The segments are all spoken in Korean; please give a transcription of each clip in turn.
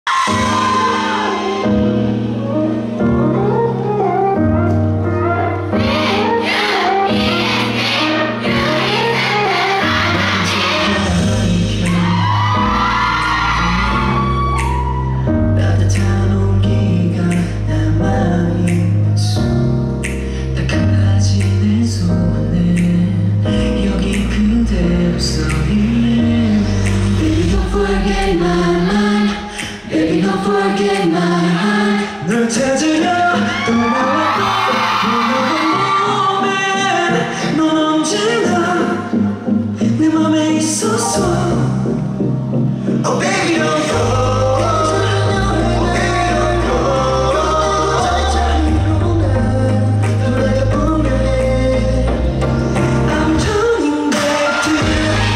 널 찾으려 떠나왔고 넌 언제나 내 맘에 있었어. Oh baby don't go. Oh baby don't go. 돌아가보려 해. I'm turning back to you.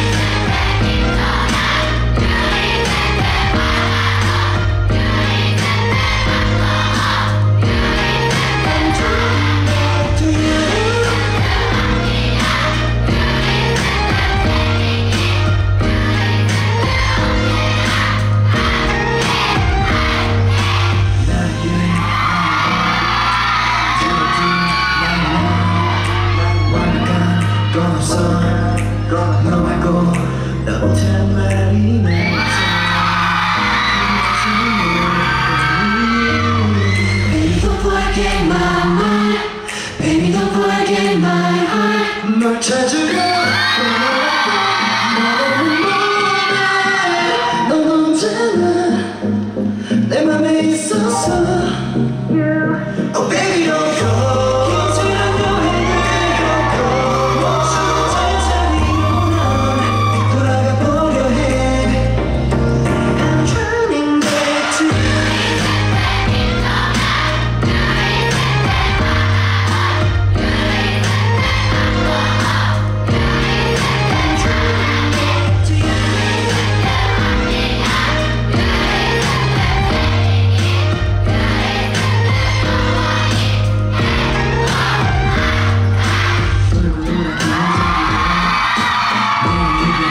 너 말고 나 못한 말이 많았어. Baby don't forget my mind. Baby don't forget my heart. 널 찾으려 넌 언제나 내 맘에 있었어. Oh baby don't go.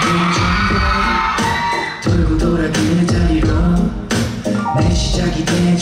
돌고 돌아 그 자리로 내 시작이 돼.